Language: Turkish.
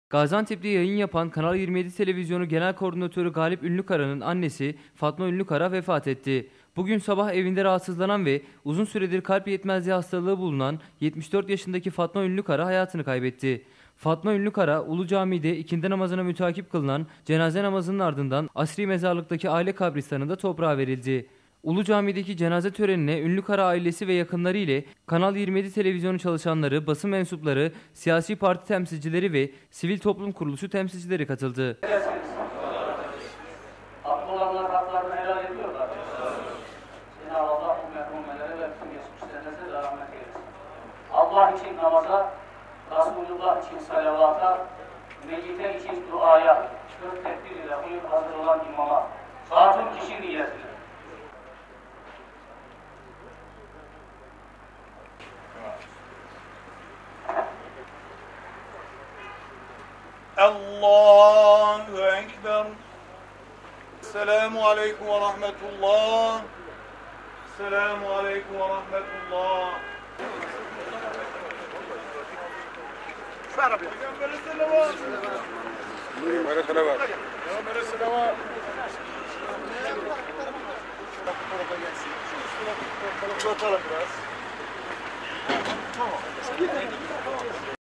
Gaziantep'te yayın yapan Kanal 27 Televizyonu Genel Koordinatörü Galip Ünlükara'nın annesi Fatma Ünlükara vefat etti. Bugün sabah evinde rahatsızlanan ve uzun süredir kalp yetmezliği hastalığı bulunan 74 yaşındaki Fatma Ünlükara hayatını kaybetti. Fatma Ünlükara, Ulu Cami'de ikindi namazına mütakip kılınan cenaze namazının ardından Asri Mezarlık'taki aile kabristanında toprağa verildi. Ulu Cami'deki cenaze törenine Ünlükara ailesi ve yakınları ile Kanal 27 televizyonu çalışanları, basın mensupları, siyasi parti temsilcileri ve sivil toplum kuruluşu temsilcileri katıldı. Haklı olanlar haklarını helal ediyorlar. Cenab-ı Allah bu merhumelere ve bütün geçmişlerinize rahmet eylesin. Allah için namaza, Resulullah için salavata, meyyite için duaya, 4 tekbir ile uyup hazır olan imama, hatun kişi niyetine. Allahu Ekber. Selamu Aleyküm ve Rahmetullah. Selamu Aleyküm ve Rahmetullah. Peygamber'e selavat. Peygamber'e selavat. Peygamber'e selavat. Biraz. Tamam.